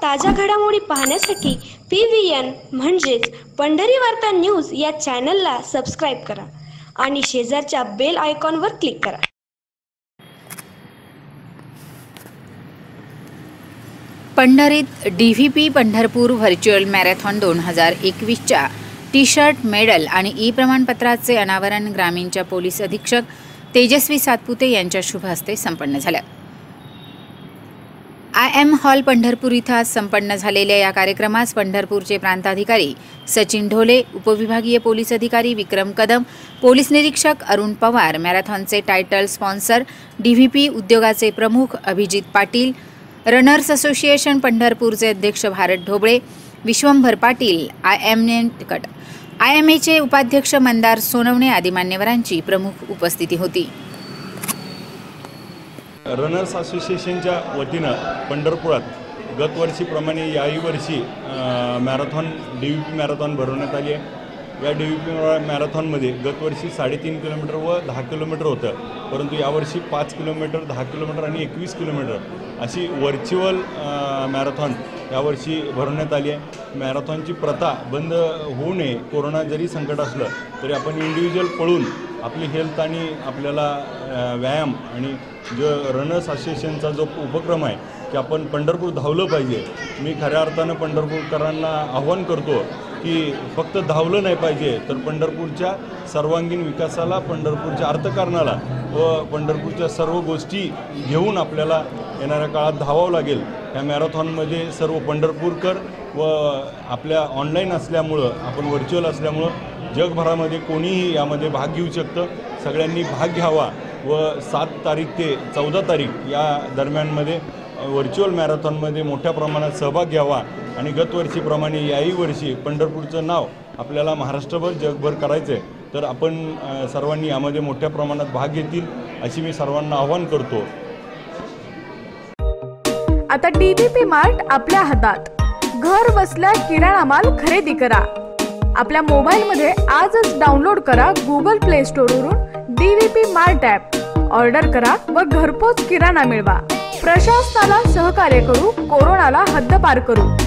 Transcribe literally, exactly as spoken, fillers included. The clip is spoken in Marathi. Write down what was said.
ताज्या घडामोडी पाहण्यासाठी पी व्ही एन म्हणजेच पंढरी वार्ता न्यूज या चॅनलला सबस्क्राईब करा आणि शेजारच्या बेल आयकॉनवर क्लिक करा। पंढरीत D V P Pandharpur virtual marathon दोन हजार एकवीसच्या टी शर्ट, मेडल आणि ई प्रमाणपत्राचे अनावरण ग्रामीणच्या पोलीस अधीक्षक तेजस्वी सातपुते यांच्या शुभ हस्ते संपन्न झाले। आय एम हॉल पंढरपूर इथं आज संपन्न झालेल्या या कार्यक्रमास पंढरपूरचे प्रांताधिकारी सचिन ढोले, उपविभागीय पोलीस अधिकारी विक्रम कदम, पोलीस निरीक्षक अरुण पवार, मॅरेथॉनचे title sponsor D V P उद्योगाचे प्रमुख अभिजित पाटील, रनर्स असोसिएशन पंढरपूरचे अध्यक्ष Bharat Dhoble, Vishwambhar Patil, I M N कट आय एम एचे उपाध्यक्ष मंदार सोनवणे आदी मान्यवरांची प्रमुख उपस्थिती होती। रनर्स असोसिएशनच्या वतीनं पंढरपुरात गतवर्षीप्रमाणे याही वर्षी marathon D V P marathon भरवण्यात आली आहे। या डी व्ही पी मॅरेथॉनमध्ये गतवर्षी साडेतीन किलोमीटर व दहा किलोमीटर होतं, परंतु यावर्षी पाच किलोमीटर, दहा किलोमीटर आणि एकवीस किलोमीटर अशी व्हर्च्युअल मॅरेथॉन यावर्षी भरवण्यात आली आहे। मॅरेथॉनची प्रथा बंद होऊ नये, कोरोना जरी संकट असलं तरी आपण इंडिव्हिज्युअल पळून आपली हेल्थ आणि आपल्याला व्यायाम आणि जो रनर्स असोसिएशनचा जो उपक्रम आहे की आपण पंढरपूर धावलं पाहिजे, मी खऱ्या अर्थानं पंढरपूरकरांना आव्हान करतो की फक्त धावलं नाही पाहिजे तर पंढरपूरच्या सर्वांगीण विकासाला, पंढरपूरच्या अर्थकारणाला व पंढरपूरच्या सर्व गोष्टी घेऊन आपल्याला येणाऱ्या काळात धावावं लागेल। या मॅरेथॉनमध्ये सर्व पंढरपूरकर व आपल्या ऑनलाईन असल्यामुळं, आपण व्हर्च्युअल असल्यामुळं जगभरामध्ये कोणीही यामध्ये भाग घेऊ शकतं। सगळ्यांनी भाग घ्यावा व सात तारीख ते चौदा तारीख या दरम्यानमध्ये व्हर्च्युअल मॅरेथॉनमध्ये मोठ्या प्रमाणात सहभाग घ्यावा आणि गतवर्षीप्रमाणे याही वर्षी पंढरपूरचं नाव आपल्याला महाराष्ट्रभर जगभर करायचं आहे, तर आपण सर्वांनी यामध्ये मोठ्या प्रमाणात भाग घेतील अशी मी सर्वांना आवाहन करतो। आता डी व्ही पी मार्ट आपल्या हातात, घर बसल्या किराणा माल खरेदी करा। आपल्या मोबाईलमध्ये आजच डाउनलोड करा गुगल प्ले स्टोअरवरून D V P mart app, order करा व घरपोच किराणा मिळवा। प्रशासनाला सहकार्य करू, कोरोनाला हद्दपार करू।